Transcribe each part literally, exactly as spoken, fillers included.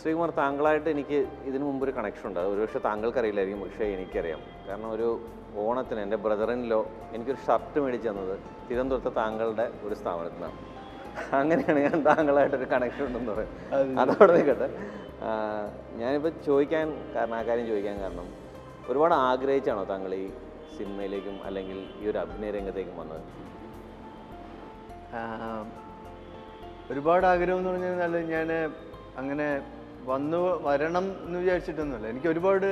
ശ്രീകുമാർ, താങ്കളായിട്ട് എനിക്ക് ഇതിനു മുമ്പൊരു കണക്ഷൻ ഉണ്ട്. ഒരുപക്ഷെ താങ്കൾക്കറിയില്ലായിരിക്കും, പക്ഷേ എനിക്കറിയാം. കാരണം ഒരു ഓണത്തിന് എൻ്റെ ബ്രദറിനിലോ എനിക്കൊരു ഷർട്ട് മേടിച്ച് തന്നത് തിരുവനന്തപുരത്തെ താങ്കളുടെ ഒരു സ്ഥാപനത്തിൽ നിന്നാണ്. അങ്ങനെയാണ് ഞാൻ താങ്കളായിട്ടൊരു കണക്ഷൻ ഉണ്ടെന്ന് പറയും. അതോടെ നിൽക്കട്ടെ. ഞാനിപ്പോൾ ചോദിക്കാൻ കാരണം ആ കാര്യം ചോദിക്കാൻ കാരണം ഒരുപാട് ആഗ്രഹിച്ചാണോ താങ്കൾ ഈ സിനിമയിലേക്കും അല്ലെങ്കിൽ ഈ ഒരു അഭിനയ രംഗത്തേക്കും വന്നത്? ഒരുപാട് ആഗ്രഹം എന്ന് പറഞ്ഞു കഴിഞ്ഞാൽ ഞാൻ അങ്ങനെ വന്നു വരണം എന്ന് വിചാരിച്ചിട്ടൊന്നുമില്ല. എനിക്ക് ഒരുപാട്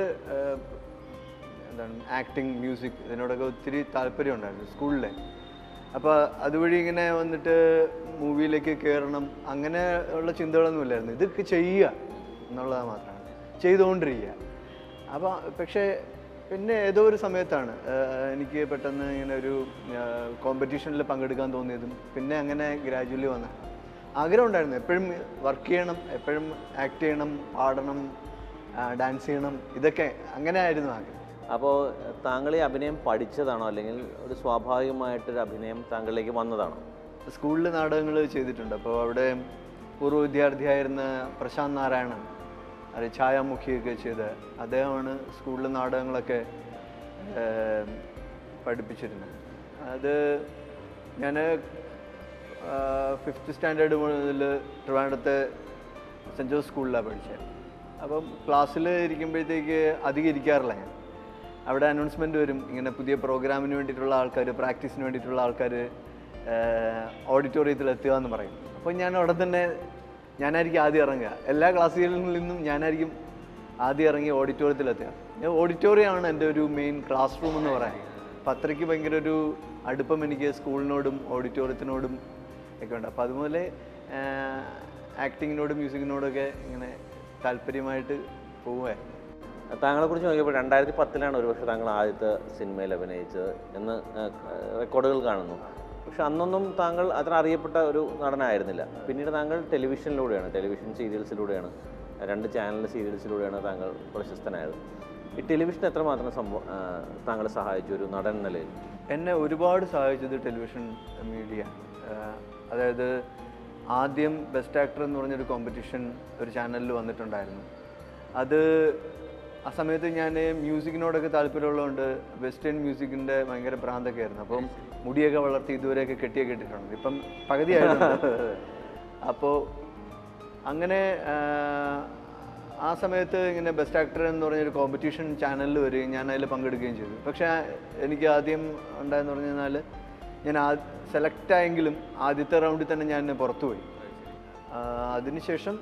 എന്താണ് ആക്ടിങ്, മ്യൂസിക് ഇതിനോടൊക്കെ ഒത്തിരി താല്പര്യം ഉണ്ടായിരുന്നു സ്കൂളിലെ. അപ്പോൾ അതുവഴി ഇങ്ങനെ വന്നിട്ട് മൂവിയിലേക്ക് കയറണം അങ്ങനെ ഉള്ള ചിന്തകളൊന്നുമില്ലായിരുന്നു. ഇതൊക്കെ ചെയ്യുക എന്നുള്ളത് മാത്രമാണ്, ചെയ്തുകൊണ്ടിരിക്കുക. അപ്പോൾ പക്ഷേ പിന്നെ ഏതോ ഒരു സമയത്താണ് എനിക്ക് പെട്ടെന്ന് ഇങ്ങനെ ഒരു കോമ്പറ്റീഷനിൽ പങ്കെടുക്കാൻ തോന്നിയതും പിന്നെ അങ്ങനെ ഗ്രാജുവലി വന്ന ആഗ്രഹം ഉണ്ടായിരുന്നു. എപ്പോഴും വർക്ക് ചെയ്യണം, എപ്പോഴും ആക്ട് ചെയ്യണം, പാടണം, ഡാൻസ് ചെയ്യണം, ഇതൊക്കെ അങ്ങനെ ആയിരുന്നു ആഗ്രഹം. അപ്പോൾ താങ്കൾ ഈ അഭിനയം പഠിച്ചതാണോ അല്ലെങ്കിൽ ഒരു സ്വാഭാവികമായിട്ടൊരു അഭിനയം താങ്കളിലേക്ക് വന്നതാണോ? സ്കൂളിൽ നാടകങ്ങൾ ചെയ്തിട്ടുണ്ട്. അപ്പോൾ അവിടെ പൂർവ്വ വിദ്യാർത്ഥിയായിരുന്ന പ്രശാന്ത് നാരായണൻ, അത് ഛായാമുഖിയൊക്കെ ചെയ്ത് അദ്ദേഹമാണ് സ്കൂളിൽ നാടകങ്ങളൊക്കെ പഠിപ്പിച്ചിരുന്നത്. അത് ഞാൻ ഫിഫ്ത്ത് സ്റ്റാൻഡേർഡ് മുതൽ ട്രിവാൻഡ്രത്തെ സെൻറ്റ് ജോസ് സ്കൂളിലാണ് പഠിച്ചത്. അപ്പം ക്ലാസ്സിൽ ഇരിക്കുമ്പോഴത്തേക്ക് അധികം ഇരിക്കാറില്ല ഞാൻ. അവിടെ അനൗൺസ്മെൻറ്റ് വരും, ഇങ്ങനെ പുതിയ പ്രോഗ്രാമിന് വേണ്ടിയിട്ടുള്ള ആൾക്കാർ, പ്രാക്ടീസിന് വേണ്ടിയിട്ടുള്ള ആൾക്കാർ ഓഡിറ്റോറിയത്തിൽ എത്തുക എന്ന് പറയും. അപ്പോൾ ഞാൻ അവിടെ തന്നെ ഞാനായിരിക്കും ആദ്യം ഇറങ്ങുക. എല്ലാ ക്ലാസ്സുകളിൽ നിന്നും ഞാനായിരിക്കും ആദ്യം ഇറങ്ങി ഓഡിറ്റോറിയത്തിലെത്തുക. ഓഡിറ്റോറിയമാണ് എൻ്റെ ഒരു മെയിൻ ക്ലാസ് റൂം എന്ന് പറയാൻ. അപ്പം അത്രയ്ക്ക് ഭയങ്കര ഒരു അടുപ്പം എനിക്ക് സ്കൂളിനോടും ഓഡിറ്റോറിയത്തിനോടും ഒക്കെ ഉണ്ട്. അപ്പോൾ അതുപോലെ ആക്ടിങ്ങിനോടും മ്യൂസിക്കിനോടൊക്കെ ഇങ്ങനെ താല്പര്യമായിട്ട് പോവുമായിരുന്നു. താങ്കളെക്കുറിച്ച് നോക്കിയപ്പോൾ രണ്ടായിരത്തി പത്തിലാണ് ഒരുപക്ഷെ താങ്കൾ ആദ്യത്തെ സിനിമയിൽ അഭിനയിച്ചത് എന്ന് റെക്കോർഡുകൾ കാണുന്നു. പക്ഷെ അന്നൊന്നും താങ്കൾ അത്ര അറിയപ്പെട്ട ഒരു നടനായിരുന്നില്ല. പിന്നീട് താങ്കൾ ടെലിവിഷനിലൂടെയാണ്, ടെലിവിഷൻ സീരിയൽസിലൂടെയാണ്, രണ്ട് ചാനൽ സീരിയൽസിലൂടെയാണ് താങ്കൾ പ്രശസ്തനായത്. ഈ ടെലിവിഷൻ എത്രമാത്രം സംഭവം താങ്കളെ സഹായിച്ചു ഒരു നടൻ നിലയിൽ? എന്നെ ഒരുപാട് സഹായിച്ചത് ടെലിവിഷൻ മീഡിയ. അതായത് ആദ്യം ബെസ്റ്റ് ആക്ടർ എന്ന് പറഞ്ഞൊരു കോമ്പറ്റീഷൻ ഒരു ചാനലിൽ വന്നിട്ടുണ്ടായിരുന്നു. അത് ആ സമയത്ത് ഞാൻ മ്യൂസിക്കിനോടൊക്കെ താല്പര്യമുള്ളതുകൊണ്ട് വെസ്റ്റേൺ മ്യൂസിക്കിൻ്റെ ഭയങ്കര ഭ്രാന്തൊക്കെ ആയിരുന്നു. അപ്പം മുടിയൊക്കെ വളർത്തി ഇതുവരെയൊക്കെ കെട്ടിയൊക്കെ ഇട്ടിട്ടുണ്ട്. ഇപ്പം പകുതിയായിട്ടുണ്ട്. അപ്പോൾ അങ്ങനെ ആ സമയത്ത് ഇങ്ങനെ ബെസ്റ്റ് ആക്ടർ എന്ന് പറഞ്ഞൊരു കോമ്പറ്റീഷൻ ചാനലിൽ വരികയും ഞാൻ അതിൽ പങ്കെടുക്കുകയും ചെയ്തു. പക്ഷേ എനിക്ക് ആദ്യം ഉണ്ടായെന്ന് പറഞ്ഞു കഴിഞ്ഞാൽ ഞാൻ ആ സെലക്ട് ആയെങ്കിലും ആദ്യത്തെ റൗണ്ടിൽ തന്നെ ഞാൻ പുറത്തുപോയി. അതിനുശേഷം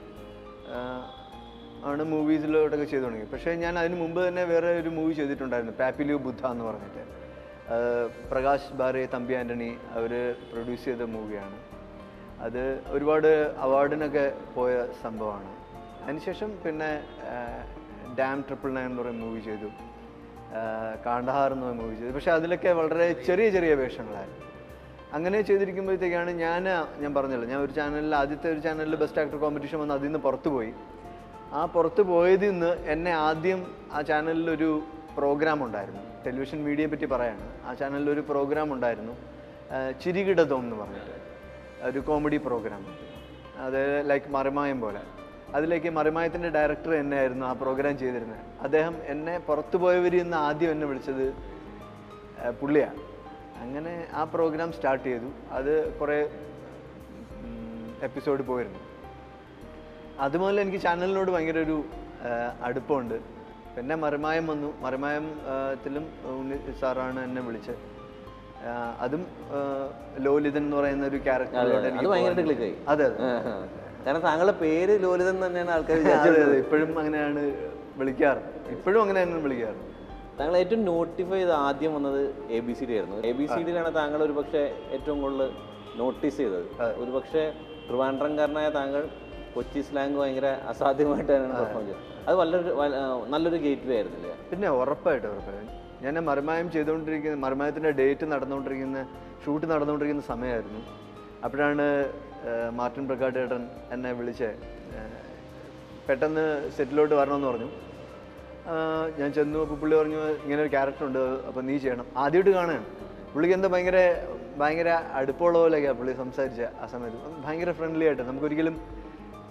ആണ് മൂവീസിലോട്ടൊക്കെ ചെയ്തു തുടങ്ങി. പക്ഷേ ഞാൻ അതിന് മുമ്പ് തന്നെ വേറെ ഒരു മൂവി ചെയ്തിട്ടുണ്ടായിരുന്നു, പാപ്പിലിയോ ബുദ്ധ എന്ന് പറഞ്ഞിട്ട്. പ്രകാശ് ബാരെ, തമ്പി ആൻ്റണി അവർ പ്രൊഡ്യൂസ് ചെയ്ത മൂവിയാണ്. അത് ഒരുപാട് അവാർഡിനൊക്കെ പോയ സംഭവമാണ്. അതിനുശേഷം പിന്നെ ഡാം ട്രിപ്പിൾ നയൻ എന്ന് പറയുന്ന മൂവി ചെയ്തു, കാണ്ഡഹാർ എന്ന് പറയുന്ന മൂവി ചെയ്തു. പക്ഷേ അതിലൊക്കെ വളരെ ചെറിയ ചെറിയ വേഷങ്ങളായിരുന്നു. അങ്ങനെ ചെയ്തിരിക്കുമ്പോഴത്തേക്കാണ് ഞാൻ ഞാൻ പറഞ്ഞല്ലോ, ഞാൻ ഒരു ചാനലിൽ ആദ്യത്തെ ഒരു ചാനലിൽ ബെസ്റ്റ് ആക്ടർ കോമ്പറ്റീഷൻ വന്ന് അതിൽ നിന്ന് പുറത്തു പോയി. ആ പുറത്ത് പോയതിൽ നിന്ന് എന്നെ ആദ്യം ആ ചാനലിലൊരു പ്രോഗ്രാം ഉണ്ടായിരുന്നു, ടെലിവിഷൻ മീഡിയയെ പറ്റി പറയാണ്. ആ ചാനലിലൊരു പ്രോഗ്രാം ഉണ്ടായിരുന്നു, ചിരികിടതോം എന്ന് പറഞ്ഞിട്ട് ഒരു കോമഡി പ്രോഗ്രാം. അത് ലൈക്ക് മറിമായം പോലെ. അതിലേക്ക് മറിമായത്തിൻ്റെ ഡയറക്ടർ എന്നെ ആയിരുന്നു ആ പ്രോഗ്രാം ചെയ്തിരുന്നത്. അദ്ദേഹം എന്നെ പുറത്തു പോയവരിൽ നിന്ന് ആദ്യം എന്നെ വിളിച്ചത് പുള്ളിയാണ്. അങ്ങനെ ആ പ്രോഗ്രാം സ്റ്റാർട്ട് ചെയ്തു. അത് കുറേ എപ്പിസോഡ് പോയിരുന്നു. അതുപോലെ എനിക്ക് ചാനലിനോട് ഭയങ്കര ഒരു അടുപ്പമുണ്ട്. പിന്നെ മറിമായം വന്നു. മറിമായത്തിലും ഉണ്ണി സാറാണ് എന്നെ വിളിച്ചത്. അതും ലോലിതൻ എന്ന് പറയുന്ന ഒരു ക്യാരക്ടറിലൂടെ അതെ അതെ കാരണം താങ്കളുടെ പേര് ലോലിതൻ തന്നെയാണ് ആൾക്കാർ ഇപ്പോഴും അങ്ങനെയാണ് വിളിക്കാറ്. ഇപ്പോഴും അങ്ങനെ തന്നെ വിളിക്കാറ്. താങ്കൾ ഏറ്റവും നോട്ടിഫൈ ചെയ്ത് ആദ്യം വന്നത് എ ബി സി ഡി ആയിരുന്നു. എ ബി സി ഡിയിലാണ് താങ്കൾ ഒരു പക്ഷേ ഏറ്റവും കൂടുതൽ നോട്ടീസ് ചെയ്തത്. ഒരു പക്ഷേ ട്രിവാൻഡ്രംകാരനായ താങ്കൾ കൊച്ചി സ്ലാങ് ഭയങ്കര അസാധ്യമായിട്ടാണ് പെർഫോം ചെയ്തത്. അത് നല്ലൊരു നല്ലൊരു ഗേറ്റ് വേ ആയിരുന്നില്ല? പിന്നെ ഉറപ്പായിട്ടും ഉറപ്പായിട്ടും ഞാൻ മറിമായം ചെയ്തുകൊണ്ടിരിക്കുന്ന, മറിമായത്തിൻ്റെ ഡേറ്റ് നടന്നുകൊണ്ടിരിക്കുന്ന, ഷൂട്ട് നടന്നുകൊണ്ടിരിക്കുന്ന സമയമായിരുന്നു. അപ്പോഴാണ് മാർട്ടിൻ പ്രക്കാട് ഏട്ടൻ എന്നെ വിളിച്ച് പെട്ടെന്ന് സെറ്റിലോട്ട് വരണമെന്ന് പറഞ്ഞു. ഞാൻ ചെന്നു. അപ്പോൾ പുള്ളി പറഞ്ഞു ഇങ്ങനെ ഒരു ക്യാരക്ടർ ഉണ്ട്, അപ്പോൾ നീ ചെയ്യണം. ആദ്യമായിട്ട് കാണുകയാണ്. പുള്ളിക്ക് എന്താ ഭയങ്കര ഭയങ്കര അടുപ്പമുള്ള പോലെയൊക്കെയാണ് പുള്ളി സംസാരിച്ച ആ സമയത്ത്. ഭയങ്കര ഫ്രണ്ട്ലി ആയിട്ട്, നമുക്കൊരിക്കലും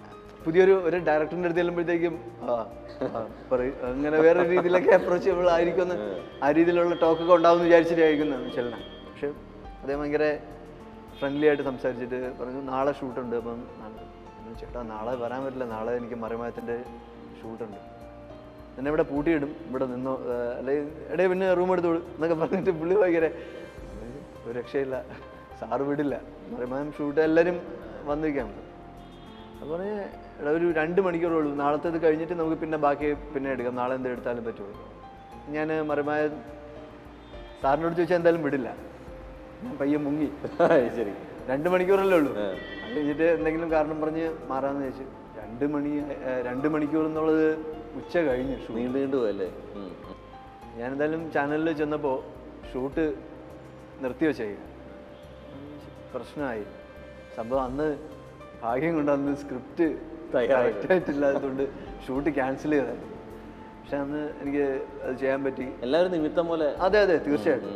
പുതിയൊരു ഒരു ഡയറക്ടറിൻ്റെ അടുത്ത് ചെല്ലുമ്പോഴത്തേക്കും ആ പറയും അങ്ങനെ വേറെ രീതിയിലൊക്കെ അപ്രോച്ചബിൾ ആയിരിക്കുമെന്ന് ആ രീതിയിലുള്ള ടോക്കൊക്കെ ഉണ്ടാവുമെന്ന് വിചാരിച്ചിട്ടായിരിക്കും ചെല്ലണം. പക്ഷെ അതേ ഭയങ്കര ഫ്രണ്ട്ലി ആയിട്ട് സംസാരിച്ചിട്ട് പറഞ്ഞു നാളെ ഷൂട്ടുണ്ട്. അപ്പം ചേട്ടാ നാളെ വരാൻ പറ്റില്ല, നാളെ എനിക്ക് മറിമായത്തിൻ്റെ ഷൂട്ടുണ്ട്, എന്നെ ഇവിടെ പൂട്ടിയിടും, ഇവിടെ നിന്നോ അല്ലെങ്കിൽ ഇടയിൽ പിന്നെ റൂം എടുത്തോളൂ എന്നൊക്കെ പറഞ്ഞിട്ട് പുള്ളി ഭയങ്കര ഒരു രക്ഷയില്ല, സാറ് വിടില്ല, മറിമായം ഷൂട്ട് എല്ലാവരും വന്നിരിക്കാൻ പറ്റും. അപ്പോൾ എടാ ഒരു രണ്ട് മണിക്കൂറുള്ളൂ, നാളത്തേത് കഴിഞ്ഞിട്ട് നമുക്ക് പിന്നെ ബാക്കി പിന്നെ എടുക്കാം, നാളെ എന്ത് എടുത്താലും പറ്റുള്ളൂ. ഞാൻ മറിമായ സാറിനോട് ചോദിച്ചാൽ എന്തായാലും വിടില്ല, ഞാൻ പയ്യെ മുങ്ങി. ശരി, രണ്ട് മണിക്കൂറല്ലേ ഉള്ളൂ, അത് കഴിഞ്ഞിട്ട് എന്തെങ്കിലും കാരണം പറഞ്ഞ് മാറാമെന്ന് ചോദിച്ചു. രണ്ട് മണി രണ്ട് മണിക്കൂർ എന്നുള്ളത് ഉച്ച കഴിഞ്ഞ് നീണ്ടു നീണ്ടു പോയല്ലേ. ഞാനെന്തായാലും ചാനലിൽ ചെന്നപ്പോൾ ഷൂട്ട് നിർത്തി വെച്ചേക്ക, പ്രശ്നമായി സംഭവം. അന്ന് ഭാഗ്യം കൊണ്ട് അന്ന് സ്ക്രിപ്റ്റ് കറക്റ്റായിട്ടില്ലാത്തതുകൊണ്ട് ഷൂട്ട് ക്യാൻസൽ ചെയ്തായിരുന്നു. പക്ഷെ അന്ന് എനിക്ക് അത് ചെയ്യാൻ പറ്റി. എല്ലാവരും നിമിത്തം പോലെ. അതെ അതെ തീർച്ചയായിട്ടും.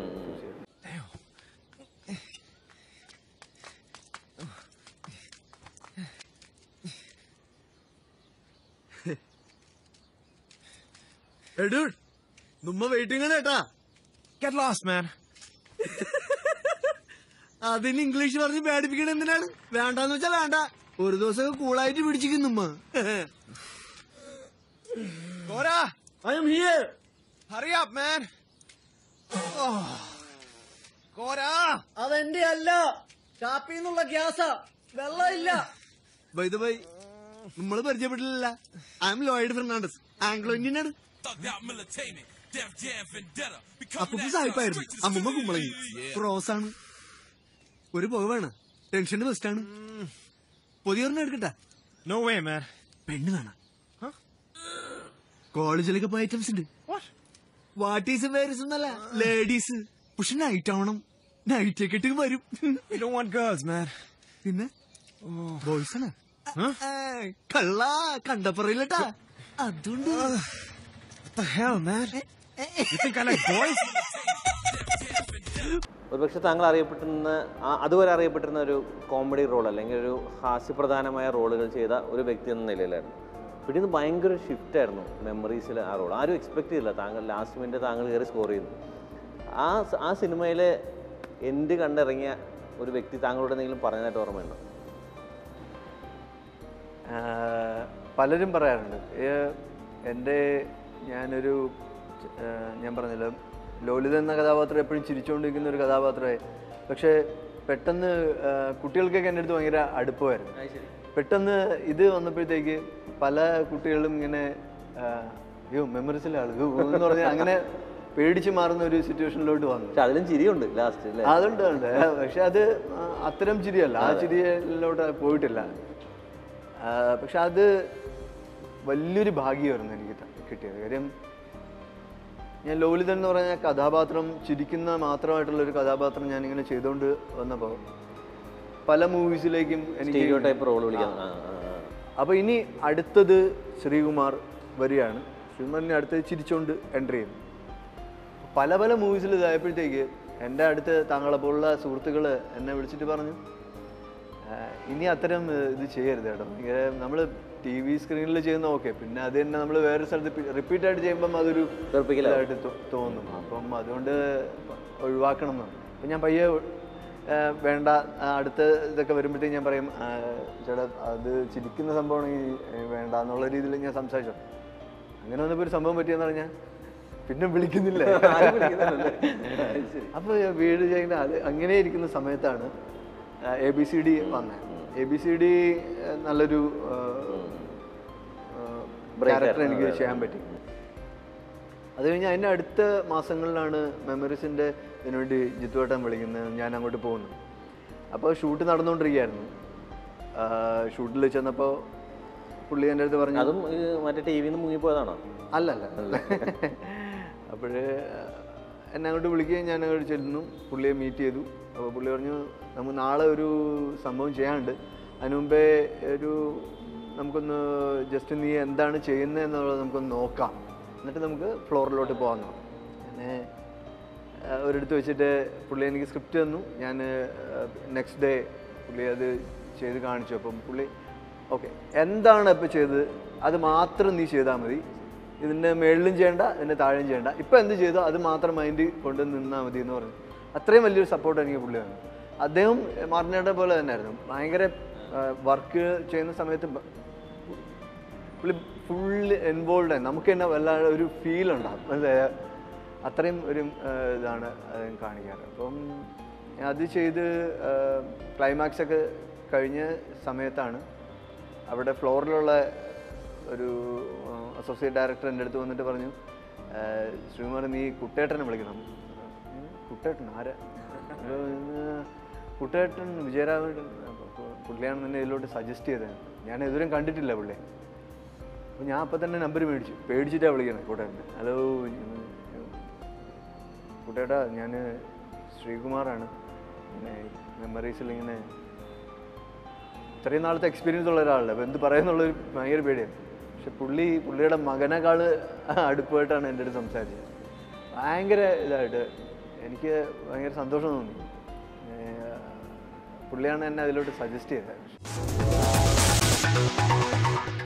Hey dude, numma waiting ആണ് ഏട്ടാ. Get lost man. അതിന് ഇംഗ്ലീഷ് പറഞ്ഞ് പേടിപ്പിക്കണ എന്തിനാണ്? വേണ്ടാന്ന് വെച്ചാ വേണ്ട, ഒരു ദിവസം കൂളായിട്ട് പിടിച്ചിരിക്കുന്നു ഉമ്മ. Cora, I am here. Hurry up man. Oh. Cora, അതെന്റെ അല്ല, ടാപ്പിൽ നിന്നുള്ള ഗ്യാസാ, വെള്ളം ഇല്ല. By the way, നമ്മള് പരിചയപ്പെട്ടില്ല. I am Lloyd Fernandez, Anglo Indian ആണ്. അപ്പൊ സായിപ്പായിരുന്നു, അമ്മമ്മ കുമ്പളങ്ങി റോസാണ്. ഒരു പുക വേണം, ടെൻഷന്റെ ബെസ്റ്റാണ്. പൊതിയൊരെണ്ണം എടുക്കട്ടെ? No way man. പെണ്ണ് വേണം. കോളേജിലൊക്കെ പോയ ഐറ്റംസ് ഉണ്ട്. വാട്ട് ഈസ് വേരിസ് എന്നല്ല, ലേഡീസ്. പക്ഷെ നൈറ്റ് ആവണം, നൈറ്റ് ഒക്കെ ഇട്ട് വരും. പിന്നെ ബോയ്സ് ആണ്. കള്ള കണ്ടപ്പറയില്ലട്ടാ, അതുകൊണ്ട് ഒരുപക്ഷെ താങ്കൾ അറിയപ്പെട്ടിരുന്ന അതുവരെ അറിയപ്പെട്ടിരുന്ന ഒരു കോമഡി റോൾ അല്ലെങ്കിൽ ഒരു ഹാസ്യപ്രധാനമായ റോളുകൾ ചെയ്ത ഒരു വ്യക്തി എന്ന നിലയിലായിരുന്നു. പിന്നീട് ഭയങ്കര ഷിഫ്റ്റ് ആയിരുന്നു മെമ്മറീസിൽ ആ റോൾ. ആരും എക്സ്പെക്ട് ചെയ്തില്ല താങ്കൾ ലാസ്റ്റ് മിനിറ്റ് താങ്കൾ കയറി സ്കോർ ചെയ്യുന്നു. ആ ആ സിനിമയിലെ എൻഡ് കണ്ടിറങ്ങിയ ഒരു വ്യക്തി താങ്കളുടെ എന്തെങ്കിലും പറഞ്ഞതായിട്ട് ഓർമ്മയുണ്ടോ? പലരും പറയാറുണ്ട്. എൻ്റെ ഞാനൊരു ഞാൻ പറഞ്ഞല്ലോ, ലോലിത എന്ന കഥാപാത്രം എപ്പോഴും ചിരിച്ചുകൊണ്ടിരിക്കുന്ന ഒരു കഥാപാത്രമായി. പക്ഷേ പെട്ടെന്ന് കുട്ടികൾക്കൊക്കെ എൻ്റെ അടുത്ത് ഭയങ്കര അടുപ്പമായിരുന്നു. പെട്ടെന്ന് ഇത് വന്നപ്പോഴത്തേക്ക് പല കുട്ടികളും ഇങ്ങനെ അയ്യോ മെമ്മറീസിലെ ആൾ എന്ന് പറഞ്ഞാൽ അങ്ങനെ പേടിച്ച് മാറുന്ന ഒരു സിറ്റുവേഷനിലോട്ട് വന്നു. അതിലും ചിരിയുണ്ട് ലാസ്റ്റ്. അതുണ്ട് ഉണ്ട്, പക്ഷെ അത് അത്തരം ചിരിയല്ല, ആ ചിരിയിലോട്ട് പോയിട്ടില്ല. പക്ഷെ അത് വലിയൊരു ഭാഗ്യമായിരുന്നു എനിക്ക് കിട്ടിയത്. കാര്യം ഞാൻ ലോലിതൻ എന്ന് പറഞ്ഞ കഥാപാത്രം ചിരിക്കുന്ന മാത്രമായിട്ടുള്ളൊരു കഥാപാത്രം ഞാനിങ്ങനെ ചെയ്തുകൊണ്ട് വന്നപ്പോൾ പല മൂവീസിലേക്കും എനിക്ക് റോൾ വിളിക്കാം. അപ്പോൾ ഇനി അടുത്തത് ശ്രീകുമാർ വരികയാണ്. ശ്രീകുമാറിനെ അടുത്തത് ചിരിച്ചുകൊണ്ട് എൻട്രി ചെയ്യുന്നു. പല പല മൂവീസിൽ ഇതായപ്പോഴത്തേക്ക് എൻ്റെ അടുത്ത് താങ്കളെ പോലുള്ള സുഹൃത്തുക്കൾ എന്നെ വിളിച്ചിട്ട് പറഞ്ഞു, ഇനി അത്തരം ഇത് ചെയ്യരുത് കേട്ടോ, നമ്മൾ ടി വി സ്ക്രീനിൽ ചെയ്യുന്ന ഓക്കെ, പിന്നെ അത് തന്നെ നമ്മൾ വേറെ സ്ഥലത്ത് റിപ്പീറ്റ് ആയിട്ട് ചെയ്യുമ്പം അതൊരു ഇതായിട്ട് തോന്നും. അപ്പം അതുകൊണ്ട് ഒഴിവാക്കണം എന്നാണ്. അപ്പം ഞാൻ പയ്യെ വേണ്ട, അടുത്ത ഇതൊക്കെ വരുമ്പോഴത്തേക്ക് ഞാൻ പറയും ചേട്ടാ അത് ചിരിക്കുന്ന സംഭവമാണെങ്കിൽ വേണ്ട എന്നുള്ള രീതിയിൽ ഞാൻ സംസാരിച്ചു. അങ്ങനെ വന്നപ്പോൾ ഒരു സംഭവം പറ്റിയെന്ന് പറഞ്ഞാൽ പിന്നെ വിളിക്കുന്നില്ല. അപ്പോൾ വീട് ചെയ്യുന്ന അത് അങ്ങനെ ഇരിക്കുന്ന സമയത്താണ് എ ബി സി ഡി വന്നത്. എ ബി സി ഡി നല്ലൊരു ക്യാരക്ടർ എനിക്ക് ചെയ്യാൻ പറ്റി. അത് കഴിഞ്ഞ് അതിൻ്റെ അടുത്ത മാസങ്ങളിലാണ് മെമ്മറീസിൻ്റെ ഇതിനുവേണ്ടി ജിത്തുവേട്ടൻ വിളിക്കുന്നത്, ഞാൻ അങ്ങോട്ട് പോകുന്നു. അപ്പോൾ ഷൂട്ട് നടന്നുകൊണ്ടിരിക്കുകയായിരുന്നു. ഷൂട്ടിൽ ചെന്നപ്പോൾ പുള്ളി എൻ്റെ അടുത്ത് പറഞ്ഞു, അതും മറ്റേ ടി വിന്ന് മുങ്ങിപ്പോയതാണോ? അല്ലല്ല. അപ്പോഴേ എന്നെ അങ്ങോട്ട് വിളിക്കുകയും ഞാൻ അങ്ങോട്ട് ചെല്ലുന്നു, പുള്ളിയെ മീറ്റ് ചെയ്തു. അപ്പോൾ പുള്ളി പറഞ്ഞു നമുക്ക് നാളെ ഒരു സംഭവം ചെയ്യാനുണ്ട്, അതിന് മുമ്പേ ഒരു നമുക്കൊന്ന് ജസ്റ്റ് നീ എന്താണ് ചെയ്യുന്നത് എന്നുള്ളത് നമുക്കൊന്ന് നോക്കാം, എന്നിട്ട് നമുക്ക് ഫ്ലോറിലോട്ട് പോകാമെന്ന് പറഞ്ഞു. അങ്ങനെ ഒരിടത്ത് വെച്ചിട്ട് പുള്ളി എനിക്ക് സ്ക്രിപ്റ്റ് തന്നു. ഞാൻ നെക്സ്റ്റ് ഡേ പുള്ളി അത് ചെയ്ത് കാണിച്ചു. അപ്പം പുള്ളി ഓക്കെ എന്താണ് ഇപ്പോൾ ചെയ്തത് അത് മാത്രം നീ ചെയ്താൽ മതി, ഇതിൻ്റെ മേളിലും ചെയ്യേണ്ട ഇതിൻ്റെ താഴെയും ചെയ്യേണ്ട, ഇപ്പം എന്ത് ചെയ്തോ അത് മാത്രം മൈൻഡ് കൊണ്ട് നിന്നാൽ മതി എന്ന് പറഞ്ഞു. അത്രയും വലിയൊരു സപ്പോർട്ട് എനിക്ക് പുള്ളി തന്നു. അദ്ദേഹം മാർട്ടിനേട്ടനെ പോലെ തന്നെയായിരുന്നു, ഭയങ്കര വർക്ക് ചെയ്യുന്ന സമയത്ത് പുള്ളി ഫുള്ള് ഇൻവോൾവ് ആയി, നമുക്ക് തന്നെ വല്ലാതെ ഒരു ഫീൽ ഉണ്ടാകും. അത്രയും ഒരു ഇതാണ് അദ്ദേഹം കാണിക്കാറ്. അപ്പം അത് ചെയ്ത് ക്ലൈമാക്സ് ഒക്കെ കഴിഞ്ഞ സമയത്താണ് അവിടെ ഫ്ലോറിലുള്ള ഒരു അസോസിയേറ്റ് ഡയറക്ടർ എൻ്റെ അടുത്ത് വന്നിട്ട് പറഞ്ഞു, ശ്രീകുമാർ നീ കുട്ടേട്ടനെ വിളിക്കണം. കുട്ടേട്ടൻ ആരാ? കുട്ടേട്ടൻ വിജയരാഘവൻ പുള്ളിയാണ് തന്നെ ഇതിലോട്ട് സജസ്റ്റ് ചെയ്തത്. ഞാൻ ഇതുവരെയും കണ്ടിട്ടില്ല പുള്ളിയെ. അപ്പോൾ ഞാൻ അപ്പം തന്നെ നമ്പർ മേടിച്ചു, പേടിച്ചിട്ടാണ് വിളിക്കുന്നത് കുട്ടേട്ടനെ. ഹലോ കുട്ടേട്ടാ, ഞാൻ ശ്രീകുമാറാണ്, പിന്നെ മെമ്മറീസിൽ ഇങ്ങനെ ഇത്രയും നാളത്തെ എക്സ്പീരിയൻസ് ഉള്ള ഒരാളല്ലേ, അപ്പോൾ എന്ത് പറയുന്നുള്ളൊരു ഭയങ്കര പേടിയാണ്. പക്ഷെ പുള്ളി പുള്ളിയുടെ മകനേക്കാൾ അടുപ്പമായിട്ടാണ് എൻ്റെ അടുത്ത് സംസാരിച്ചത്. ഭയങ്കര ഇതായിട്ട് എനിക്ക് ഭയങ്കര സന്തോഷം തോന്നി. പുള്ളിയാണ് എന്നെ അതിലോട്ട് സജസ്റ്റ് ചെയ്തത്.